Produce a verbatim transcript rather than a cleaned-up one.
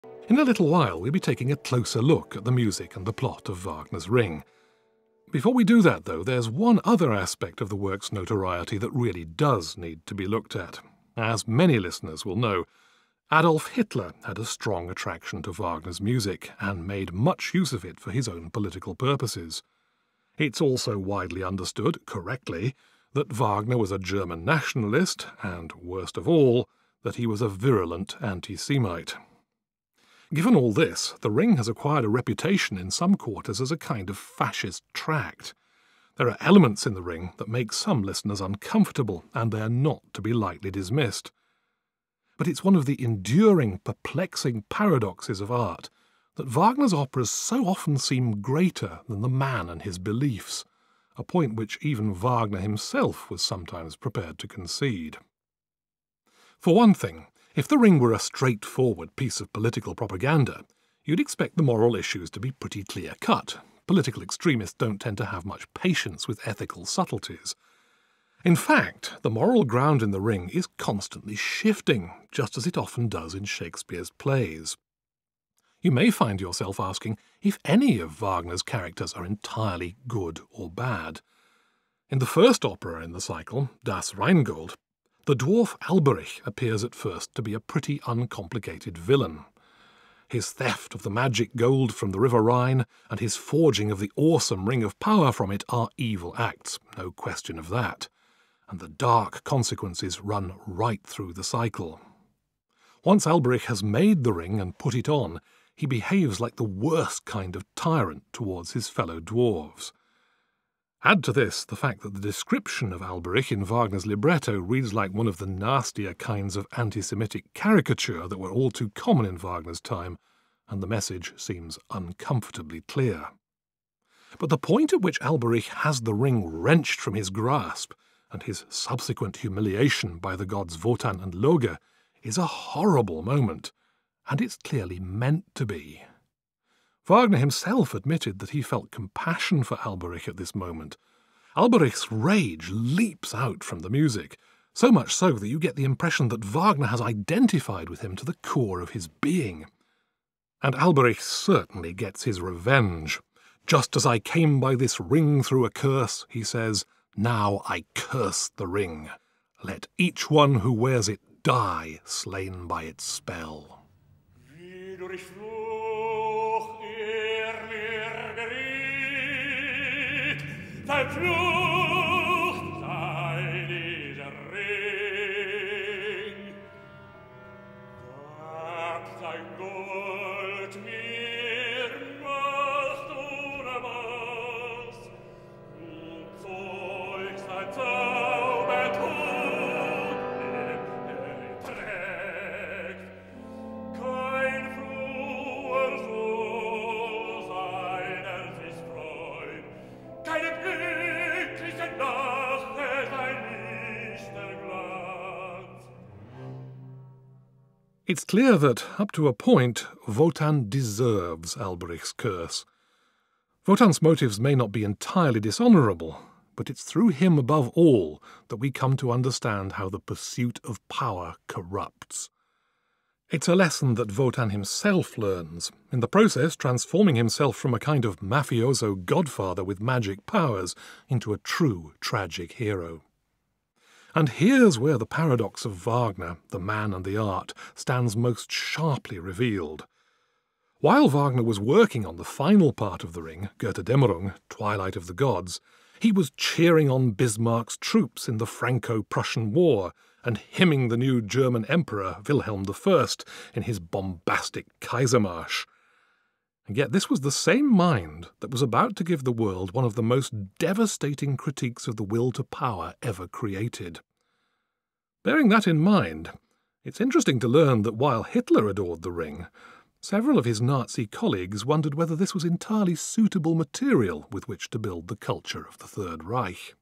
In a little while we'll be taking a closer look at the music and the plot of Wagner's Ring. Before we do that, though, there's one other aspect of the work's notoriety that really does need to be looked at. As many listeners will know, Adolf Hitler had a strong attraction to Wagner's music and made much use of it for his own political purposes. It's also widely understood, correctly, that Wagner was a German nationalist and, worst of all, that he was a virulent anti-Semite. Given all this, The Ring has acquired a reputation in some quarters as a kind of fascist tract. There are elements in The Ring that make some listeners uncomfortable, and they're not to be lightly dismissed. But it's one of the enduring, perplexing paradoxes of art that Wagner's operas so often seem greater than the man and his beliefs, a point which even Wagner himself was sometimes prepared to concede. For one thing, if The Ring were a straightforward piece of political propaganda, you'd expect the moral issues to be pretty clear-cut. Political extremists don't tend to have much patience with ethical subtleties. In fact, the moral ground in The Ring is constantly shifting, just as it often does in Shakespeare's plays. You may find yourself asking if any of Wagner's characters are entirely good or bad. In the first opera in the cycle, Das Rheingold, the dwarf Alberich appears at first to be a pretty uncomplicated villain. His theft of the magic gold from the River Rhine and his forging of the awesome Ring of Power from it are evil acts, no question of that, and the dark consequences run right through the cycle. Once Alberich has made the ring and put it on, he behaves like the worst kind of tyrant towards his fellow dwarves. Add to this the fact that the description of Alberich in Wagner's libretto reads like one of the nastier kinds of anti-Semitic caricature that were all too common in Wagner's time, and the message seems uncomfortably clear. But the point at which Alberich has the ring wrenched from his grasp, and his subsequent humiliation by the gods Wotan and Loge, is a horrible moment, and it's clearly meant to be. Wagner himself admitted that he felt compassion for Alberich at this moment. Alberich's rage leaps out from the music, so much so that you get the impression that Wagner has identified with him to the core of his being. And Alberich certainly gets his revenge. "Just as I came by this ring through a curse," he says, "now I curse the ring. Let each one who wears it die, slain by its spell." Verflucht sei dieser Ring. Gab sein Gold mir Macht ohne Maß, und Zeug sein Zaubertod, er trägt. Kein froher Sohl seiner sich freut, keine glückliche Nacht, sei nicht der Glanz. It's clear that, up to a point, Wotan deserves Alberich's curse. Wotan's motives may not be entirely dishonourable, but it's through him above all that we come to understand how the pursuit of power corrupts. It's a lesson that Wotan himself learns, in the process transforming himself from a kind of mafioso godfather with magic powers into a true tragic hero. And here's where the paradox of Wagner, the man and the art, stands most sharply revealed. While Wagner was working on the final part of The Ring, Götterdämmerung, Twilight of the Gods, he was cheering on Bismarck's troops in the Franco-Prussian War and hymning the new German Emperor Wilhelm the First in his bombastic Kaisermarsch. And yet this was the same mind that was about to give the world one of the most devastating critiques of the will to power ever created. Bearing that in mind, it's interesting to learn that while Hitler adored the ring, several of his Nazi colleagues wondered whether this was entirely suitable material with which to build the culture of the Third Reich.